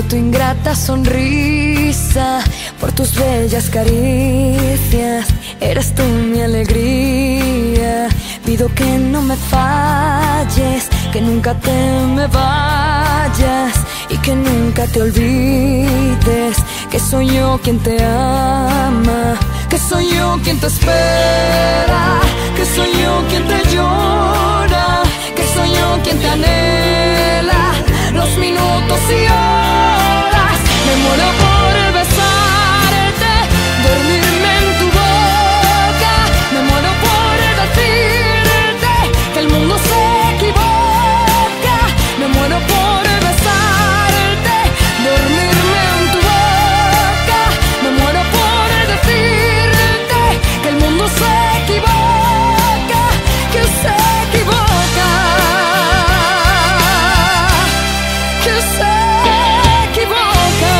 tu ingrata sonrisa, por tus bellas caricias. Eres tú mi alegría. Pido que no me falles, que nunca te me vayas y que nunca te olvides que soy yo quien te ama, que soy yo quien te espera, que soy yo quien te llora, que soy yo quien te anhela los minutos y horas. Me muero por besarte, dormirme en tu boca. Me muero por decirte que el mundo se equivoca. Me muero por besarte, dormirme en tu boca. Me muero por decirte que el mundo se equivoca, que se equivoca, que se equivoca.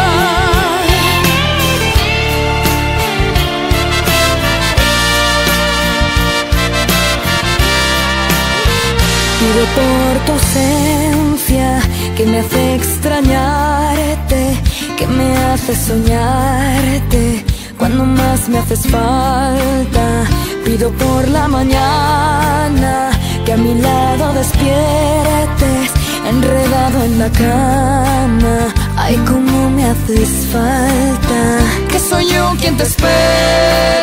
Pido por tu ausencia, que me hace extrañarte, que me hace soñarte cuando más me haces falta. Pido por la mañana, que a mi lado despiertes, enredado en la cama. Ay, cómo me haces falta, que soy yo quien te espera,